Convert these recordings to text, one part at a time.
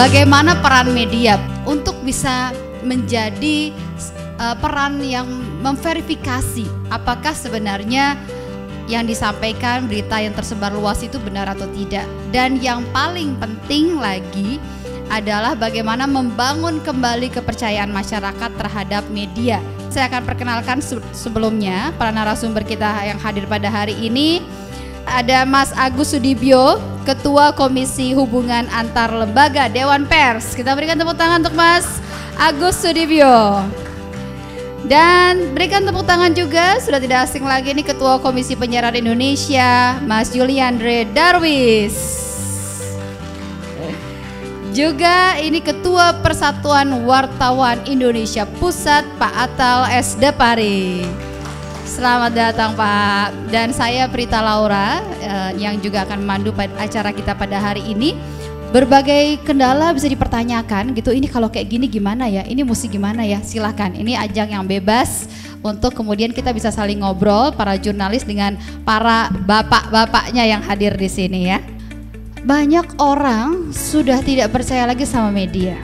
bagaimana peran media untuk bisa menjadi peran yang memverifikasi apakah sebenarnya yang disampaikan, berita yang tersebar luas itu benar atau tidak. Dan yang paling penting lagi adalah bagaimana membangun kembali kepercayaan masyarakat terhadap media. Saya akan perkenalkan sebelumnya para narasumber kita yang hadir pada hari ini. Ada Mas Agus Sudibyo, Ketua Komisi Hubungan Antar Lembaga Dewan Pers. Kita berikan tepuk tangan untuk Mas Agus Sudibyo. Dan berikan tepuk tangan juga, sudah tidak asing lagi ini Ketua Komisi Penyiaran Indonesia, Mas Yuliandre Darwis. Juga ini Ketua Persatuan Wartawan Indonesia Pusat, Pak Atal S. Depari. Selamat datang Pak. Dan saya Prita Laura yang juga akan memandu acara kita pada hari ini. Berbagai kendala bisa dipertanyakan gitu, ini kalau kayak gini gimana ya, ini mesti gimana ya, silahkan. Ini ajang yang bebas untuk kemudian kita bisa saling ngobrol, para jurnalis dengan para bapak-bapaknya yang hadir di sini ya. Banyak orang sudah tidak percaya lagi sama media.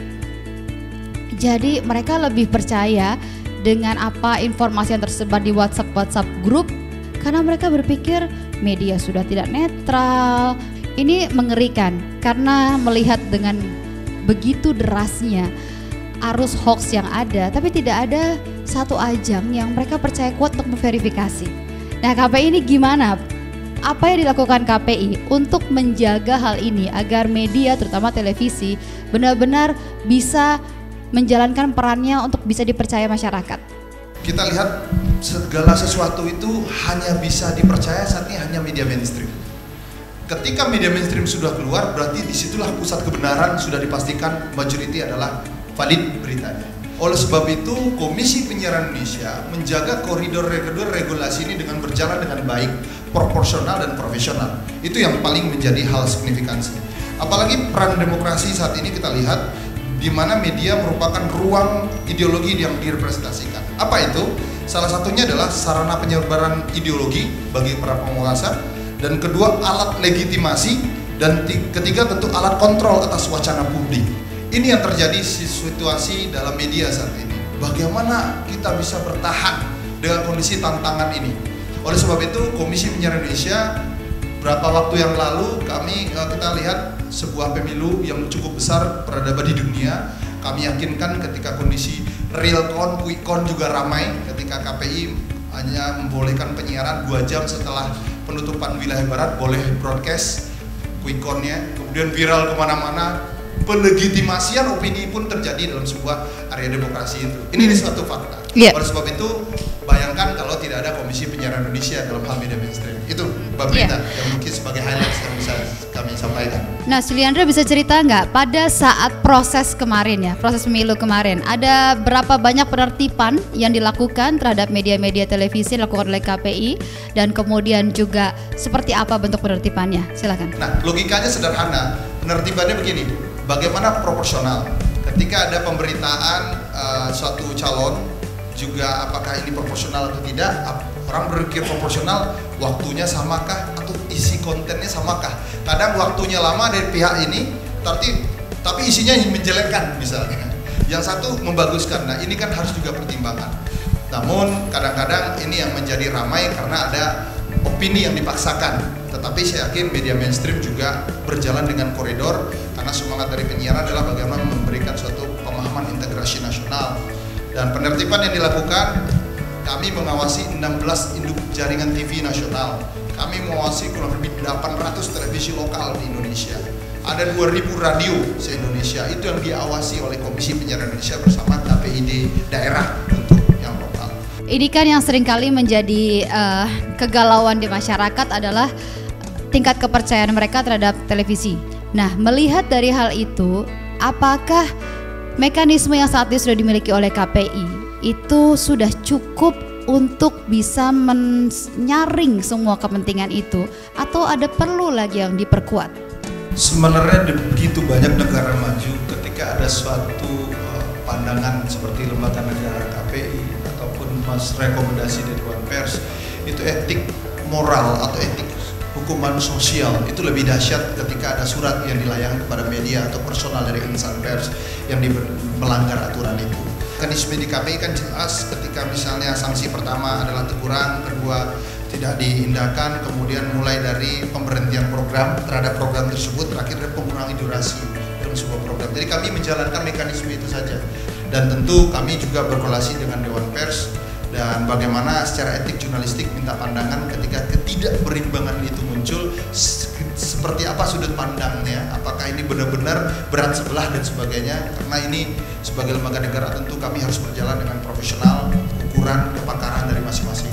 Jadi mereka lebih percaya dengan apa informasi yang tersebar di WhatsApp grup, karena mereka berpikir media sudah tidak netral. Ini mengerikan karena melihat dengan begitu derasnya arus hoax yang ada, tapi tidak ada satu ajang yang mereka percaya kuat untuk memverifikasi. Nah, KPI ini gimana? Apa yang dilakukan KPI untuk menjaga hal ini agar media, terutama televisi, benar-benar bisa menjalankan perannya untuk bisa dipercaya masyarakat? Kita lihat segala sesuatu itu hanya bisa dipercaya saat ini hanya media mainstream. Ketika media mainstream sudah keluar, berarti disitulah pusat kebenaran sudah dipastikan majority adalah valid beritanya. Oleh sebab itu, Komisi Penyiaran Indonesia menjaga koridor regulasi ini dengan berjalan dengan baik, proporsional dan profesional. Itu yang paling menjadi hal signifikansi. Apalagi peran demokrasi saat ini kita lihat, di mana media merupakan ruang ideologi yang direpresentasikan. Apa itu? Salah satunya adalah sarana penyebaran ideologi bagi para penguasa. Dan kedua, alat legitimasi, dan ketiga tentu alat kontrol atas wacana publik. Ini yang terjadi situasi dalam media saat ini. Bagaimana kita bisa bertahan dengan kondisi tantangan ini? Oleh sebab itu, Komisi Penyiaran Indonesia berapa waktu yang lalu kita lihat sebuah pemilu yang cukup besar peradaban di dunia. Kami yakinkan ketika kondisi realcon, quickcon juga ramai, ketika KPI hanya membolehkan penyiaran 2 jam setelah penutupan wilayah barat boleh broadcast quickconnya, kemudian viral kemana-mana, pelegitimasian opini pun terjadi dalam sebuah area demokrasi itu. Ini suatu fakta. Oleh sebab itu, bayangkan kalau tidak ada Komisi Penyiaran Indonesia dalam hal media mainstream. Itu Mbak Brita yang mungkin sebagai highlights yang bisa kami sampaikan. Nah, Yuliandre bisa cerita nggak pada saat proses kemarin ya, proses pemilu kemarin, ada berapa banyak penertiban yang dilakukan terhadap media-media televisi yang dilakukan oleh KPI, dan kemudian juga seperti apa bentuk penertibannya? Silakan. Nah, logikanya sederhana. Penertibannya begini, bagaimana proporsional? Ketika ada pemberitaan suatu calon, juga apakah ini proporsional atau tidak? Orang berpikir proporsional, waktunya samakah atau isi kontennya samakah? Kadang waktunya lama dari pihak ini, tapi isinya menjelekkan misalnya. Yang satu membaguskan. Nah, ini kan harus juga pertimbangan. Namun kadang-kadang ini yang menjadi ramai karena ada opini yang dipaksakan. Tetapi saya yakin media mainstream juga berjalan dengan koridor, karena semangat dari penyiaran adalah bagaimana memberikan suatu pemahaman integrasi nasional. Dan penertiban yang dilakukan, kami mengawasi 16 induk jaringan TV nasional. Kami mengawasi kurang lebih 800 televisi lokal di Indonesia. Ada 2.000 radio se-Indonesia, itu yang diawasi oleh Komisi Penyiaran Indonesia bersama KPID daerah untuk yang lokal. Ini kan yang seringkali menjadi kegalauan di masyarakat adalah tingkat kepercayaan mereka terhadap televisi. Nah, melihat dari hal itu, apakah mekanisme yang saat ini sudah dimiliki oleh KPI itu sudah cukup untuk bisa menyaring semua kepentingan itu, atau ada perlu lagi yang diperkuat? Sebenarnya begitu banyak negara maju, ketika ada suatu pandangan seperti lembaga negara KPI ataupun rekomendasi dari Dewan Pers, itu etik moral atau etik hukuman sosial itu lebih dahsyat ketika ada surat yang dilayangkan kepada media atau personal dari insan pers yang melanggar aturan itu. Mekanisme di KPI kan jelas, ketika misalnya sanksi pertama adalah teguran, kedua tidak diindahkan, kemudian mulai dari pemberhentian program terhadap program tersebut, terakhir pengurangi durasi dalam sebuah program. Jadi kami menjalankan mekanisme itu saja, dan tentu kami juga berkolaborasi dengan Dewan Pers dan bagaimana secara etik jurnalistik minta pandangan ketika ketidakberimbangan itu muncul, seperti apa sudut pandangnya, apakah ini benar-benar berat sebelah dan sebagainya. Karena ini sebagai lembaga negara tentu kami harus berjalan dengan profesional, ukuran kepakaran dari masing-masing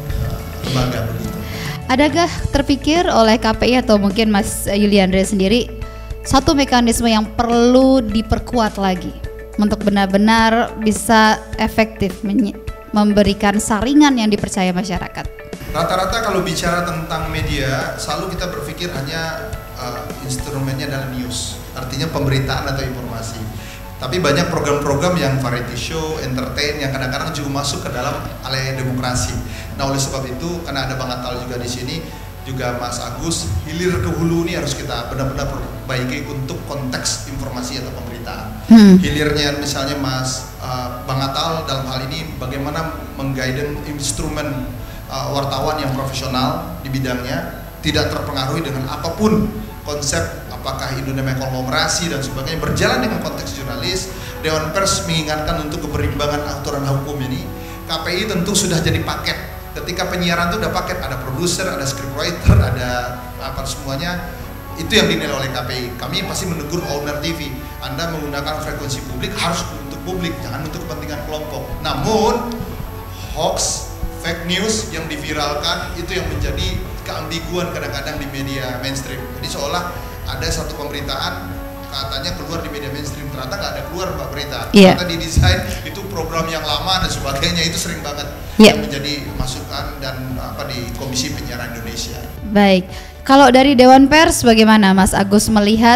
lembaga begitu. Adakah terpikir oleh KPI atau mungkin Mas Yuliandre sendiri satu mekanisme yang perlu diperkuat lagi untuk benar-benar bisa efektif memberikan saringan yang dipercaya masyarakat? Rata-rata kalau bicara tentang media, selalu kita berpikir hanya instrumennya adalah news, artinya pemberitaan atau informasi. Tapi banyak program-program yang variety show, entertain, yang kadang-kadang juga masuk ke dalam area demokrasi. Nah, oleh sebab itu, karena ada Bang Atal juga di sini, juga Mas Agus, hilir ke hulu ini harus kita benar-benar perbaiki untuk konteks informasi atau pemberitaan. Hilirnya misalnya Mas Bang Atal dalam hal ini bagaimana mengguide instrumen wartawan yang profesional di bidangnya, tidak terpengaruhi dengan apapun konsep, apakah Indonesia konglomerasi dan sebagainya, berjalan dengan konteks jurnalis. Dewan Pers mengingatkan untuk keberimbangan aturan hukum ini. KPI tentu sudah jadi paket. Ketika penyiaran itu udah paket, ada produser, ada scriptwriter, ada apa semuanya, itu yang dinilai oleh KPI. Kami pasti menegur owner TV, Anda menggunakan frekuensi publik harus untuk publik, jangan untuk kepentingan kelompok. Namun hoax, fake news yang diviralkan itu yang menjadi keambiguan kadang-kadang di media mainstream. Jadi seolah ada satu pemberitaan katanya keluar di media mainstream, ternyata nggak ada keluar Mbak berita. Ternyata didesain itu program yang lama dan sebagainya, itu sering banget yang menjadi masukan dan di Komisi Penyiaran Indonesia. Baik, kalau dari Dewan Pers bagaimana Mas Agus melihat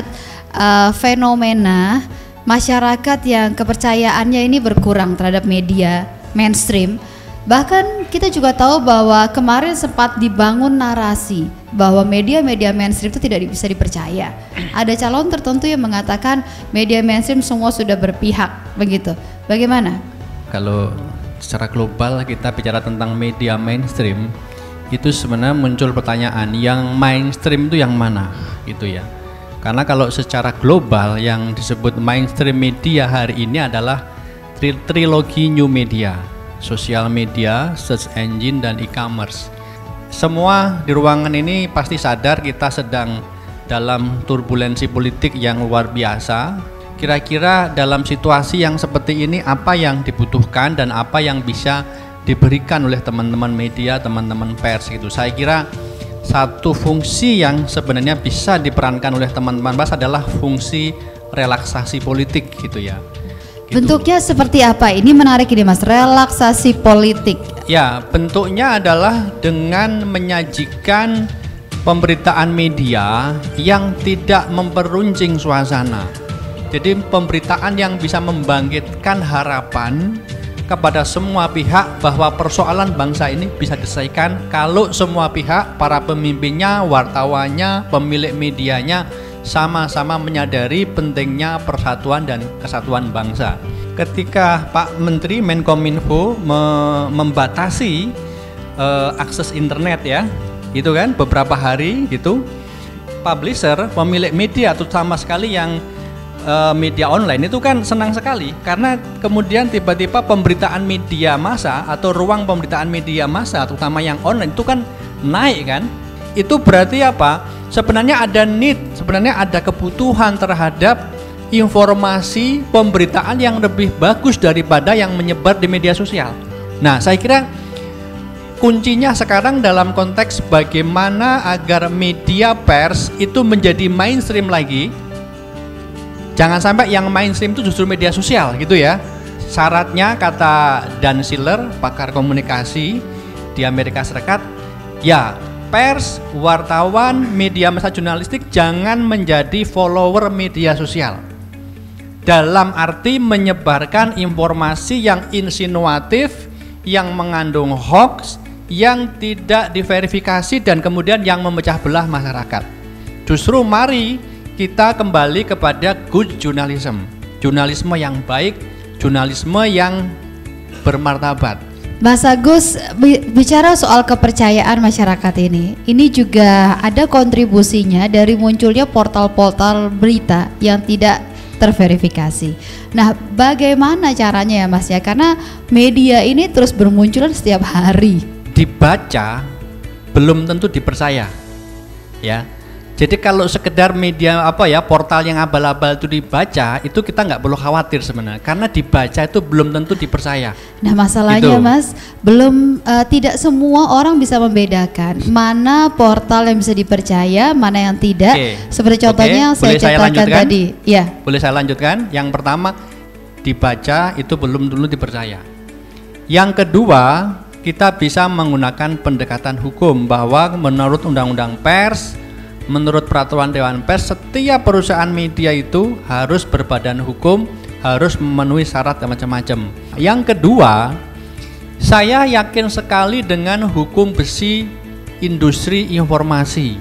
fenomena masyarakat yang kepercayaannya ini berkurang terhadap media mainstream? Bahkan kita juga tahu bahwa kemarin sempat dibangun narasi bahwa media-media mainstream itu tidak bisa dipercaya. Ada calon tertentu yang mengatakan media mainstream semua sudah berpihak, begitu. Bagaimana? Kalau secara global kita bicara tentang media mainstream, itu sebenarnya muncul pertanyaan, yang mainstream itu yang mana? Gitu ya. Karena kalau secara global yang disebut mainstream media hari ini adalah trilogi new media. Sosial media, search engine, dan e-commerce. Semua di ruangan ini pasti sadar kita sedang dalam turbulensi politik yang luar biasa. Kira-kira dalam situasi yang seperti ini apa yang dibutuhkan dan apa yang bisa diberikan oleh teman-teman media, teman-teman pers gitu. Saya kira satu fungsi yang sebenarnya bisa diperankan oleh teman-teman pers adalah fungsi relaksasi politik gitu ya. Bentuknya seperti apa? Ini menarik ini Mas, relaksasi politik. Ya, bentuknya adalah dengan menyajikan pemberitaan media yang tidak memperuncing suasana. Jadi pemberitaan yang bisa membangkitkan harapan kepada semua pihak bahwa persoalan bangsa ini bisa diselesaikan kalau semua pihak, para pemimpinnya, wartawannya, pemilik medianya sama-sama menyadari pentingnya persatuan dan kesatuan bangsa. Ketika Pak Menteri Menkominfo membatasi akses internet ya, itu kan beberapa hari gitu, publisher, pemilik media terutama sekali yang media online itu kan senang sekali karena kemudian tiba-tiba pemberitaan media massa atau ruang pemberitaan media massa terutama yang online itu kan naik kan. Itu berarti apa? Sebenarnya ada need, sebenarnya ada kebutuhan terhadap informasi pemberitaan yang lebih bagus daripada yang menyebar di media sosial. Nah, saya kira kuncinya sekarang dalam konteks bagaimana agar media pers itu menjadi mainstream lagi. Jangan sampai yang mainstream itu justru media sosial gitu ya. Syaratnya kata Dan Schiller, pakar komunikasi di Amerika Serikat, ya pers, wartawan, media massa jurnalistik jangan menjadi follower media sosial. Dalam arti menyebarkan informasi yang insinuatif, yang mengandung hoax, yang tidak diverifikasi dan kemudian yang memecah belah masyarakat. Justru mari kita kembali kepada good journalism, jurnalisme yang baik, jurnalisme yang bermartabat. Mas Agus, bicara soal kepercayaan masyarakat ini juga ada kontribusinya dari munculnya portal-portal berita yang tidak terverifikasi. Nah, bagaimana caranya ya Mas ya? Karena media ini terus bermunculan setiap hari. Dibaca belum tentu dipercaya, ya. Jadi kalau sekedar media portal yang abal-abal itu dibaca, itu kita nggak perlu khawatir sebenarnya, karena dibaca itu belum tentu dipercaya. Nah masalahnya gitu. Mas, tidak semua orang bisa membedakan mana portal yang bisa dipercaya, mana yang tidak. Seperti contohnya yang saya ceritakan tadi. Ya. Boleh saya lanjutkan? Yang pertama, dibaca itu belum dulu dipercaya. Yang kedua, kita bisa menggunakan pendekatan hukum bahwa menurut Undang-Undang Pers, menurut peraturan Dewan Pers, setiap perusahaan media itu harus berbadan hukum, harus memenuhi syarat macam-macam. Yang kedua, saya yakin sekali dengan hukum besi industri informasi,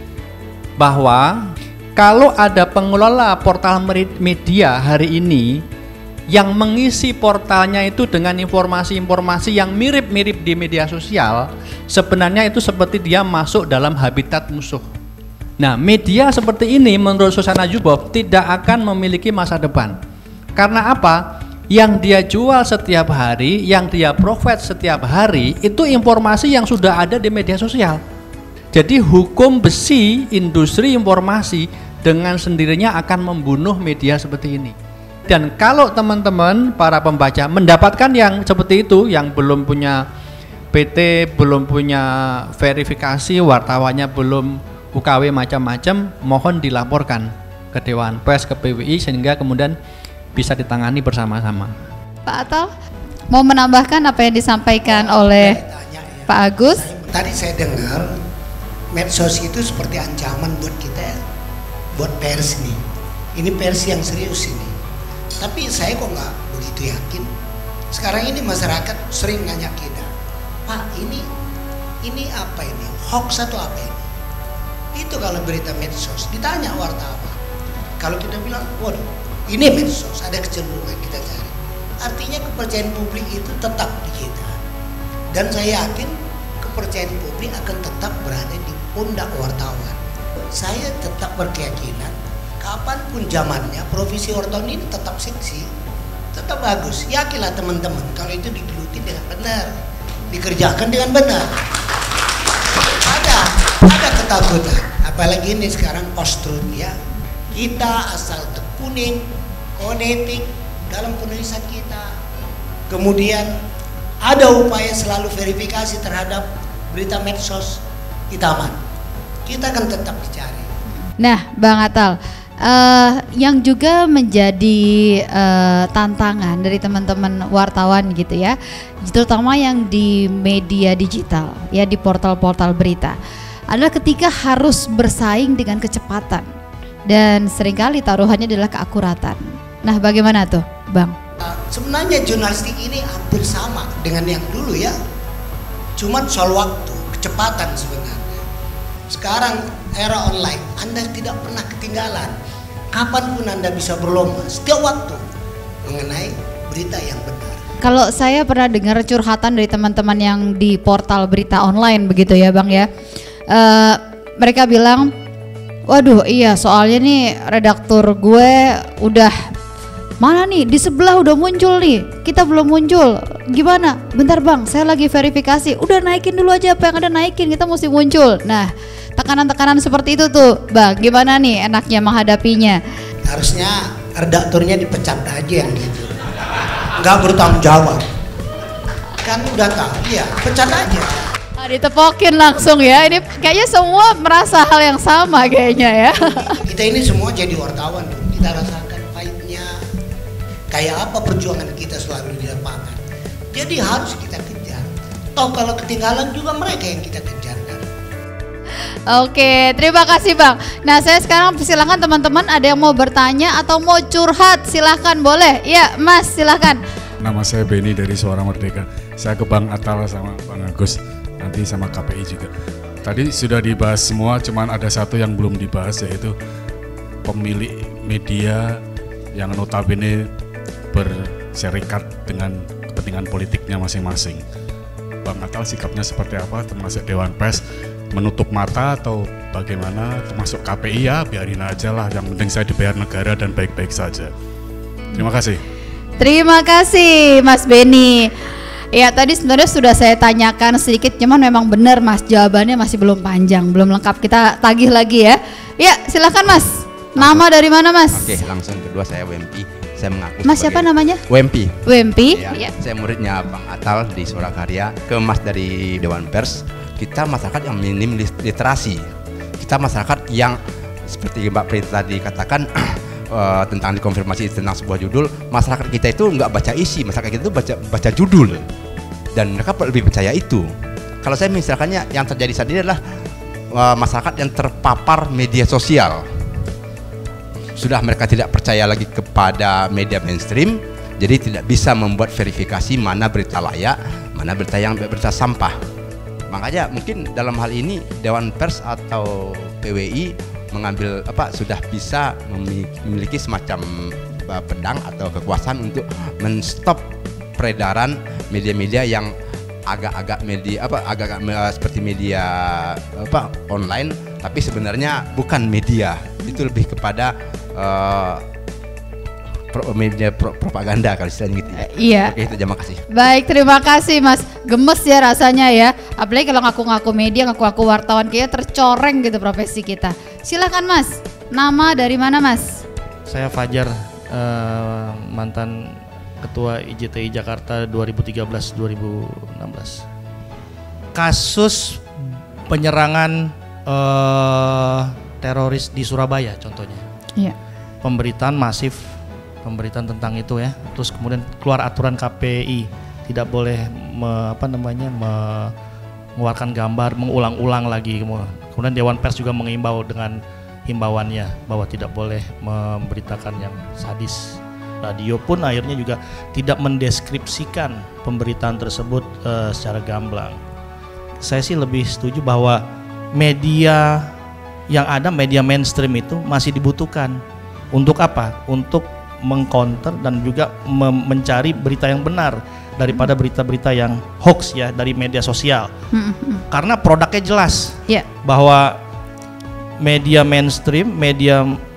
bahwa kalau ada pengelola portal media hari ini yang mengisi portalnya itu dengan informasi-informasi yang mirip-mirip di media sosial, sebenarnya itu seperti dia masuk dalam habitat musuh. Nah, media seperti ini menurut Susana Zuboff tidak akan memiliki masa depan. Karena apa? Yang dia jual setiap hari, yang dia provide setiap hari, itu informasi yang sudah ada di media sosial. Jadi hukum besi industri informasi dengan sendirinya akan membunuh media seperti ini. Dan kalau teman-teman para pembaca mendapatkan yang seperti itu, yang belum punya PT, belum punya verifikasi, wartawannya belum UKW macam-macam, mohon dilaporkan ke Dewan Pers, ke PWI, sehingga kemudian bisa ditangani bersama-sama. Pak Atal, mau menambahkan apa yang disampaikan oleh Pak Agus? Tadi saya dengar medsos itu seperti ancaman buat kita, buat pers nih. Ini pers yang serius ini. Tapi saya kok nggak begitu yakin. Sekarang ini masyarakat sering nanya kita, Pak, ini apa ini? Hoax atau apa ini? Itu kalau berita medsos, ditanya wartawan. Kalau kita bilang, waduh, ini medsos, ada kecenderungan kita cari. Artinya kepercayaan publik itu tetap di kita. Dan saya yakin kepercayaan publik akan tetap berada di pundak wartawan. Saya tetap berkeyakinan, kapanpun zamannya, profesi wartawan ini tetap seksi, tetap bagus. Yakinlah teman-teman, kalau itu digeluti dengan benar, dikerjakan dengan benar. Ada ketakutan, apalagi ini sekarang post-truth ya. Kita asal tekunin konetik dalam penulisan kita. Kemudian ada upaya selalu verifikasi terhadap berita medsos, kita aman. Kita akan tetap dicari. Nah, Bang Atal, yang juga menjadi tantangan dari teman-teman wartawan gitu ya, terutama yang di media digital ya, di portal-portal berita, adalah ketika harus bersaing dengan kecepatan dan seringkali taruhannya adalah keakuratan. Nah, bagaimana tuh, Bang? Sebenarnya jurnalistik ini hampir sama dengan yang dulu ya, cuma soal waktu, kecepatan sebenarnya. Sekarang era online, Anda tidak pernah ketinggalan. Kapanpun Anda bisa berlomba setiap waktu mengenai berita yang benar. Kalau saya pernah dengar curhatan dari teman-teman yang di portal berita online begitu ya Bang ya, mereka bilang, waduh iya soalnya nih redaktur gue udah mana nih, di sebelah udah muncul nih, kita belum muncul, gimana? Bentar Bang, saya lagi verifikasi, udah naikin dulu aja apa yang ada, naikin, kita mesti muncul. Nah, tekanan-tekanan seperti itu tuh Bang, gimana nih enaknya menghadapinya? Harusnya redakturnya dipecat aja yang gitu, nggak bertanggung jawab, kan udah tahu ya, pecat aja. Ditepokin langsung ya, ini kayaknya semua merasa hal yang sama kayaknya ya. Kita ini semua jadi wartawan, kita rasakan pahitnya, kayak apa perjuangan kita selalu di lapangan. Jadi harus kita kejar, toh kalau ketinggalan juga mereka yang kita kejar kan. Oke, terima kasih Bang. Nah, saya sekarang silakan teman-teman ada yang mau bertanya atau mau curhat, silahkan boleh. Ya Mas, silahkan. Nama saya Benny dari Suara Merdeka. Saya ke Bang Atal sama Bang Agus. nanti sama KPI juga. Tadi sudah dibahas semua, cuman ada satu yang belum dibahas, yaitu pemilik media yang notabene berserikat dengan kepentingan politiknya masing-masing. Bang Atal sikapnya seperti apa, termasuk Dewan Pers menutup mata atau bagaimana, termasuk KPI ya biarin aja lah, yang penting saya dibayar negara dan baik-baik saja. Terima kasih. Terima kasih Mas Beni. Ya tadi sebenarnya sudah saya tanyakan sedikit, cuman memang benar Mas, jawabannya masih belum panjang, belum lengkap. Kita tagih lagi ya. Ya silakan Mas. Nama dari mana Mas? Oke, langsung kedua saya WMP. Saya mengaku Mas siapa namanya? WMP. WMP. Ya, saya muridnya Bang Atal di Surakarya. Ke Mas dari Dewan Pers, kita masyarakat yang minim literasi. Kita masyarakat yang seperti Mbak Prita tadi katakan tentang dikonfirmasi tentang sebuah judul, masyarakat kita itu nggak baca isi, masyarakat kita itu baca judul, dan mereka lebih percaya itu. Kalau saya misalkannya yang terjadi saat ini adalah masyarakat yang terpapar media sosial, sudah mereka tidak percaya lagi kepada media mainstream, jadi tidak bisa membuat verifikasi mana berita layak, mana berita yang berita sampah. Makanya mungkin dalam hal ini Dewan Pers atau PWI mengambil sudah bisa memiliki semacam pedang atau kekuasaan untuk menstop peredaran media-media yang agak-agak seperti media online, tapi sebenarnya bukan media, itu lebih kepada media propaganda kalau istilahnya gitu ya. Iya. Oke, itu terima kasih. Baik, terima kasih Mas. Gemes ya rasanya ya. Apalagi kalau ngaku-ngaku media, ngaku-ngaku wartawan, kayaknya tercoreng gitu profesi kita. Silakan Mas. Nama dari mana Mas? Saya Fajar, mantan Ketua IJTI Jakarta 2013-2016. Kasus penyerangan teroris di Surabaya contohnya. Iya. Pemberitaan masif, pemberitaan tentang itu ya. Terus kemudian keluar aturan KPI, tidak boleh mengeluarkan gambar, mengulang-ulang lagi. Kemudian Dewan Pers juga mengimbau dengan himbauannya bahwa tidak boleh memberitakan yang sadis. Radio pun akhirnya juga tidak mendeskripsikan pemberitaan tersebut secara gamblang. Saya sih lebih setuju bahwa media yang ada, media mainstream itu masih dibutuhkan. Untuk apa? Untuk mengcounter dan juga mencari berita yang benar daripada berita-berita yang hoax ya dari media sosial. Karena produknya jelas bahwa media mainstream, media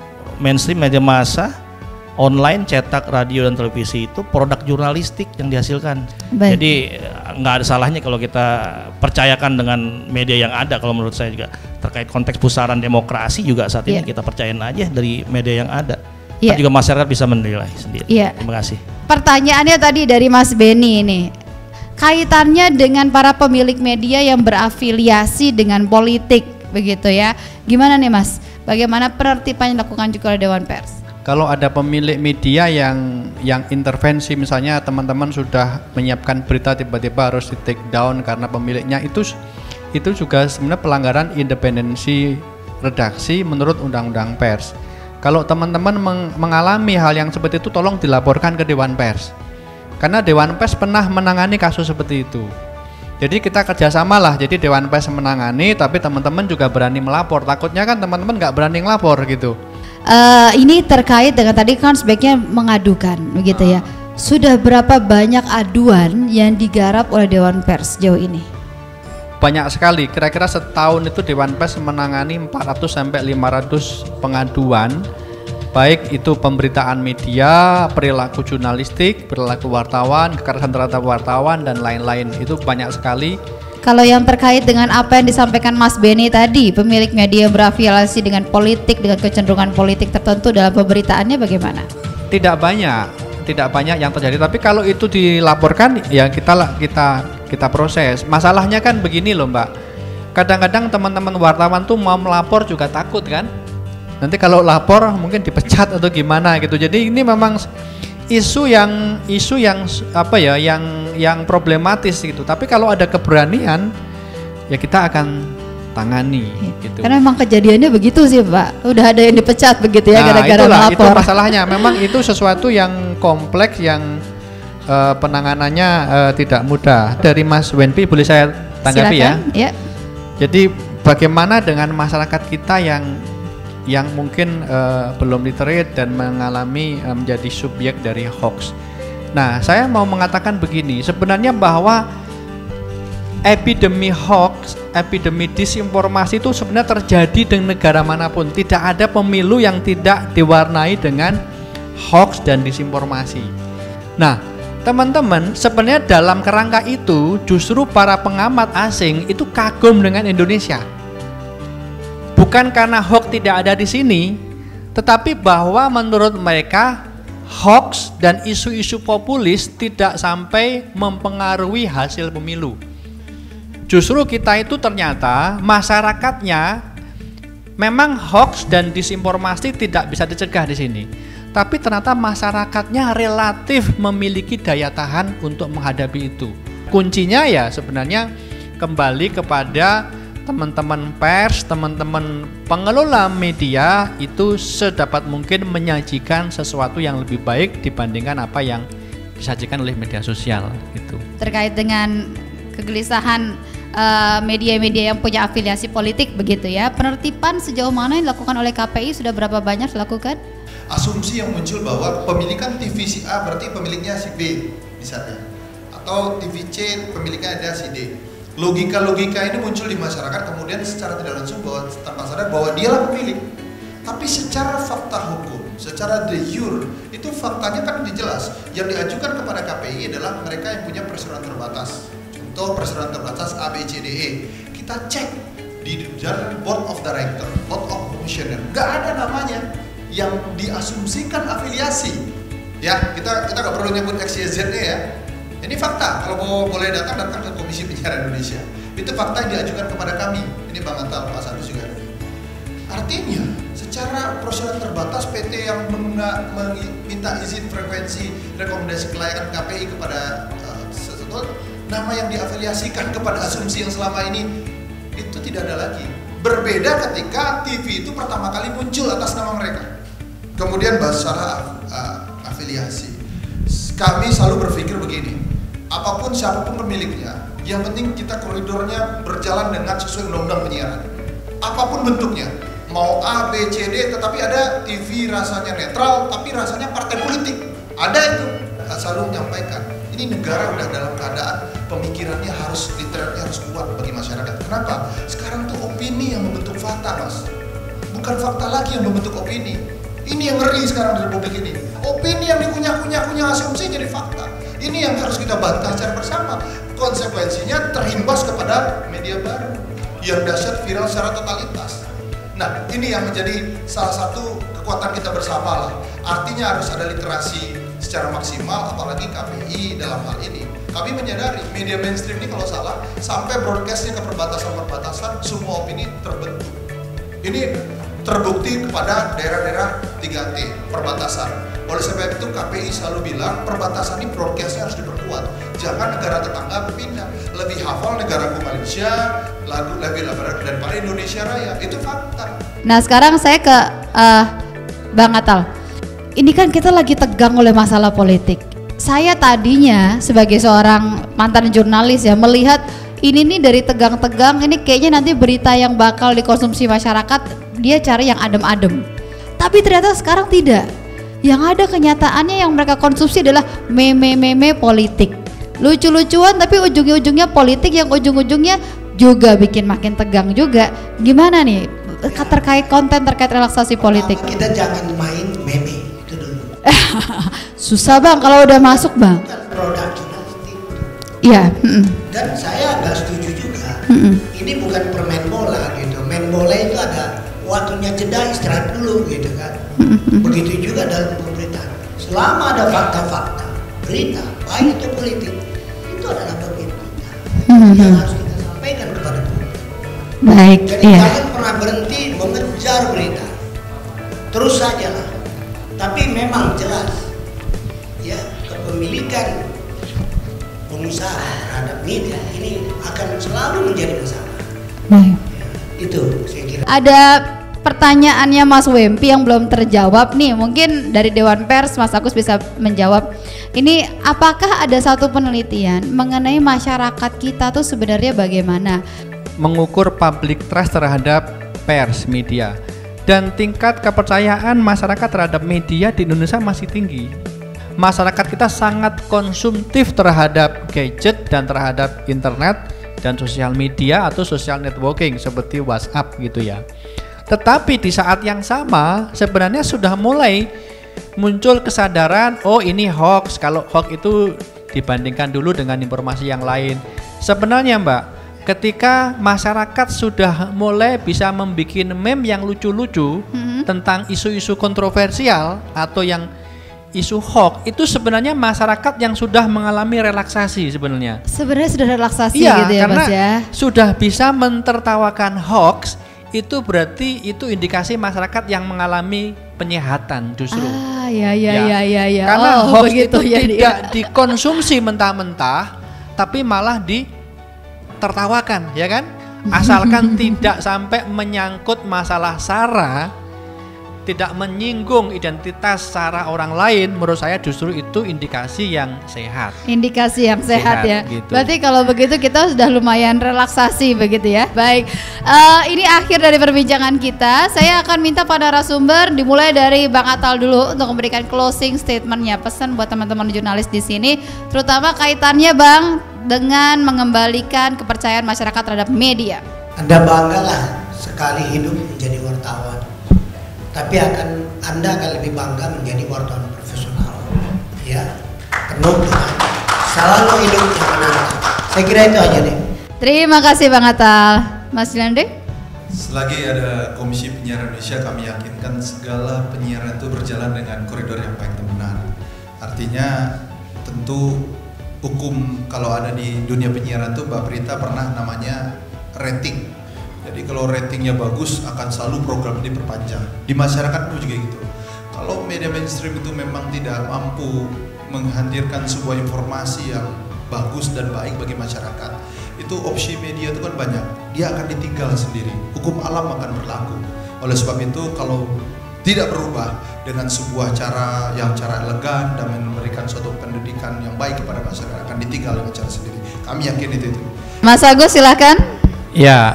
massa, online, cetak, radio dan televisi itu produk jurnalistik yang dihasilkan. Baik. Jadi nggak ada salahnya kalau kita percayakan dengan media yang ada. Kalau menurut saya juga terkait konteks pusaran demokrasi juga saat ini kita percayain aja dari media yang ada. Kan juga masyarakat bisa menilai sendiri. Terima kasih. Pertanyaannya tadi dari Mas Beni ini, kaitannya dengan para pemilik media yang berafiliasi dengan politik, begitu ya. Gimana nih Mas? Bagaimana penertiban yang dilakukan juga oleh Dewan Pers? Kalau ada pemilik media yang intervensi, misalnya teman-teman sudah menyiapkan berita tiba-tiba harus di take down karena pemiliknya, itu juga sebenarnya pelanggaran independensi redaksi menurut Undang-Undang Pers. Kalau teman-teman mengalami hal yang seperti itu, tolong dilaporkan ke Dewan Pers, karena Dewan Pers pernah menangani kasus seperti itu. Jadi kita kerjasama lah, jadi Dewan Pers menangani, tapi teman-teman juga berani melapor. Takutnya kan teman-teman nggak berani melapor gitu. Ini terkait dengan tadi kan sebaiknya mengadukan, begitu ya. Sudah berapa banyak aduan yang digarap oleh Dewan Pers sejauh ini? Banyak sekali, kira-kira setahun itu Dewan Pers menangani 400 sampai 500 pengaduan, baik itu pemberitaan media, perilaku jurnalistik, perilaku wartawan, kekerasan terhadap wartawan dan lain-lain. Itu banyak sekali. Kalau yang terkait dengan apa yang disampaikan Mas Beni tadi, pemilik media yang berafiliasi dengan politik, dengan kecenderungan politik tertentu dalam pemberitaannya bagaimana? Tidak banyak yang terjadi. Tapi kalau itu dilaporkan, ya kita proses. Masalahnya kan begini loh Mbak, kadang-kadang teman-teman wartawan tuh mau melapor juga takut kan. Nanti kalau lapor mungkin dipecat atau gimana gitu. Jadi ini memang isu yang problematis gitu. Tapi kalau ada keberanian, ya kita akan tangani gitu. Karena memang kejadiannya begitu sih Pak. Udah ada yang dipecat begitu ya gara-gara melapor. Itu masalahnya. Memang itu sesuatu yang kompleks yang penanganannya tidak mudah. Dari Mas Wenpi boleh saya tanggapi silakan. Ya. Jadi bagaimana dengan masyarakat kita yang mungkin belum literate dan mengalami menjadi subjek dari hoax. Nah, saya mau mengatakan begini, sebenarnya bahwa epidemi hoax, epidemi disinformasi itu sebenarnya terjadi di negara manapun. Tidak ada pemilu yang tidak diwarnai dengan hoax dan disinformasi. Nah, teman-teman, sebenarnya dalam kerangka itu justru para pengamat asing itu kagum dengan Indonesia. Bukan karena hoax tidak ada di sini, tetapi bahwa menurut mereka hoax dan isu-isu populis tidak sampai mempengaruhi hasil pemilu. Justru kita itu ternyata masyarakatnya memang hoax dan disinformasi tidak bisa dicegah di sini. Tapi ternyata masyarakatnya relatif memiliki daya tahan untuk menghadapi itu. Kuncinya ya sebenarnya kembali kepada teman-teman pers, teman-teman pengelola media itu sedapat mungkin menyajikan sesuatu yang lebih baik dibandingkan apa yang disajikan oleh media sosial gitu. Terkait dengan kegelisahan media-media yang punya afiliasi politik begitu ya, penertiban sejauh mana yang dilakukan oleh KPI, sudah berapa banyak dilakukan? Asumsi yang muncul bahwa pemilikan TV si A berarti pemiliknya si B misalnya, atau TV C pemiliknya ada si D. Logika-logika ini muncul di masyarakat, kemudian secara tidak langsung bahwa tanpa sadar bahwa dialah pemilik. Tapi secara fakta hukum, secara de jure, itu faktanya kan jelas. Yang diajukan kepada KPI adalah mereka yang punya perseroan terbatas. Contoh perseroan terbatas A, B, C, D, E. Kita cek di dalam board of director, board of commissioner, nggak ada namanya yang diasumsikan afiliasi. Ya, kita nggak perlu nyebut XYZ-nya ya. Ini fakta, kalau boleh datang ke Komisi Penyiaran Indonesia. Itu fakta yang diajukan kepada kami. Ini Bang Atal, Pak Sadus juga ada. Artinya, secara perseroan terbatas PT yang meminta izin frekuensi rekomendasi kelayakan KPI kepada nama yang diafiliasikan kepada asumsi yang selama ini itu tidak ada lagi. Berbeda ketika TV itu pertama kali muncul atas nama mereka. Kemudian masalah afiliasi. Kami selalu berpikir begini, apapun siapapun pemiliknya, yang penting kita koridornya berjalan dengan sesuai undang-undang penyiaran. Apapun bentuknya, mau A, B, C, D, tetapi ada TV rasanya netral, tapi rasanya partai politik. Ada itu. Selalu menyampaikan, ini negara udah dalam keadaan pemikirannya harus literalnya harus kuat bagi masyarakat. Kenapa? Sekarang tuh opini yang membentuk fakta, Mas. Bukan fakta lagi yang membentuk opini. Ini yang ngeri sekarang di Republik ini. Opini yang dikunyah-kunyah asumsi jadi fakta. Ini yang harus kita bantah secara bersama. Konsekuensinya terimbas kepada media baru yang dahsyat viral secara totalitas. Nah, ini yang menjadi salah satu kekuatan kita bersama lah. Artinya harus ada literasi secara maksimal, apalagi KPI dalam hal ini. Kami menyadari media mainstream ini kalau salah, sampai broadcastnya ke perbatasan-perbatasan, semua opini terbentuk. Ini terbukti kepada daerah-daerah 3T, perbatasan. Oleh sebab itu KPI selalu bilang perbatasan ini broadcastnya harus diperkuat. Jangan negara tetangga berpindah. Lebih hafal negaraku Malaysia, lebih daripada Indonesia Raya. Itu fakta. Nah sekarang saya ke Bang Atal. Ini kan kita lagi tegang oleh masalah politik. Saya tadinya sebagai seorang mantan jurnalis ya melihat ini nih dari tegang-tegang, ini kayaknya nanti berita yang bakal dikonsumsi masyarakat dia cari yang adem-adem. Tapi ternyata sekarang tidak. Yang ada kenyataannya yang mereka konsumsi adalah meme-meme politik. Lucu-lucuan tapi ujung-ujungnya politik yang ujung-ujungnya juga bikin makin tegang juga. Gimana nih terkait konten terkait relaksasi politik? Kita jangan main meme itu dulu. Susah Bang kalau udah masuk Bang. Produk jurnalistik. Iya. Dan saya agak setuju juga. Ini bukan permain bola gitu. Main bola itu ada waktunya jeda istirahat dulu gitu kan. Begitu juga dalam pemberitaan. Selama ada fakta-fakta, berita, baik itu politik, itu adalah bagian kita yang harus kita sampaikan kepada publik. Baik. Jadi jangan pernah berhenti mengejar berita. Terus saja lah. Tapi memang jelas ya kepemilikan pengusaha terhadap media ini akan selalu menjadi masalah. Baik. Itu saya kira. Ada pertanyaannya Mas Wempi yang belum terjawab nih, mungkin dari Dewan Pers Mas Agus bisa menjawab. Ini apakah ada satu penelitian mengenai masyarakat kita tuh sebenarnya bagaimana? Mengukur public trust terhadap pers, media, dan tingkat kepercayaan masyarakat terhadap media di Indonesia masih tinggi. Masyarakat kita sangat konsumtif terhadap gadget dan terhadap internet dan sosial media atau social networking seperti WhatsApp gitu ya. Tetapi di saat yang sama sebenarnya sudah mulai muncul kesadaran, oh ini hoax. Kalau hoax itu dibandingkan dulu dengan informasi yang lain. Sebenarnya Mbak, ketika masyarakat sudah mulai bisa membuat meme yang lucu-lucu tentang isu-isu kontroversial atau yang isu hoax, itu sebenarnya masyarakat yang sudah mengalami relaksasi sebenarnya. Sebenarnya sudah relaksasi Iya, gitu ya karena Mas ya. sudah bisa mentertawakan hoax, itu berarti itu indikasi masyarakat yang mengalami penyehatan justru. Ya. Karena hoax begitu itu ya, tidak dikonsumsi mentah-mentah, tapi malah ditertawakan, ya kan? Asalkan tidak sampai menyangkut masalah sara, tidak menyinggung identitas sara orang lain, menurut saya justru itu indikasi yang sehat. Indikasi yang sehat ya. Gitu. Berarti kalau begitu kita sudah lumayan relaksasi begitu ya. Baik, ini akhir dari perbincangan kita. Saya akan minta pada narasumber dimulai dari Bang Atal dulu untuk memberikan closing statementnya, pesan buat teman-teman jurnalis di sini, terutama kaitannya Bang dengan mengembalikan kepercayaan masyarakat terhadap media. Anda banggalah sekali hidup menjadi wartawan. Tapi Anda akan lebih bangga menjadi wartawan profesional, ya, penuh dengan selalu hidup yang menantang. Saya kira itu aja deh. Terima kasih Bang Atal. Mas Dilandre? Selagi ada Komisi Penyiaran Indonesia, kami yakinkan segala penyiaran itu berjalan dengan koridor yang baik dan benar. Artinya tentu hukum kalau ada di dunia penyiaran itu Mbak Prita pernah namanya rating. Jadi kalau ratingnya bagus akan selalu program diperpanjang. Di masyarakat pun juga gitu. Kalau media mainstream itu memang tidak mampu menghadirkan sebuah informasi yang bagus dan baik bagi masyarakat, itu opsi media itu kan banyak. Dia akan ditinggal sendiri. Hukum alam akan berlaku. Oleh sebab itu kalau tidak berubah dengan sebuah cara yang elegan dan memberikan suatu pendidikan yang baik kepada masyarakat, akan ditinggal dengan cara sendiri. Kami yakin itu. Mas Agus silakan. Ya,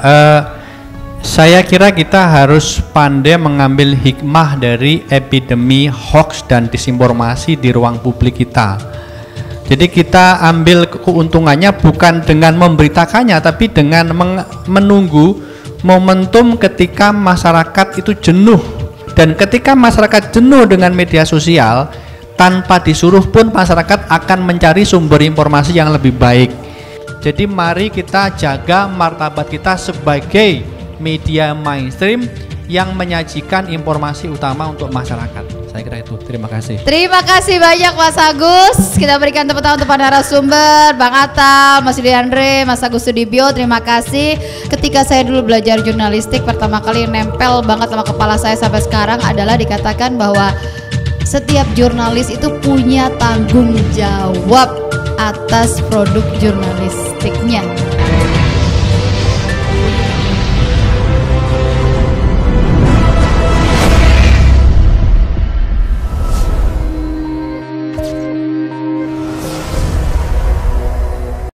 saya kira kita harus pandai mengambil hikmah dari epidemi hoax dan disinformasi di ruang publik kita. Jadi kita ambil keuntungannya bukan dengan memberitakannya, tapi dengan menunggu momentum ketika masyarakat itu jenuh. Dan ketika masyarakat jenuh dengan media sosial, tanpa disuruh pun masyarakat akan mencari sumber informasi yang lebih baik. Jadi mari kita jaga martabat kita sebagai media mainstream yang menyajikan informasi utama untuk masyarakat. Saya kira itu. Terima kasih. Terima kasih banyak Mas Agus. Kita berikan tepuk tangan untuk para narasumber, Bang Atal, Mas Dilandre, Mas Agus Sudibyo. Terima kasih. Ketika saya dulu belajar jurnalistik, pertama kali nempel banget sama kepala saya sampai sekarang adalah dikatakan bahwa setiap jurnalis itu punya tanggung jawab atas produk jurnalistiknya.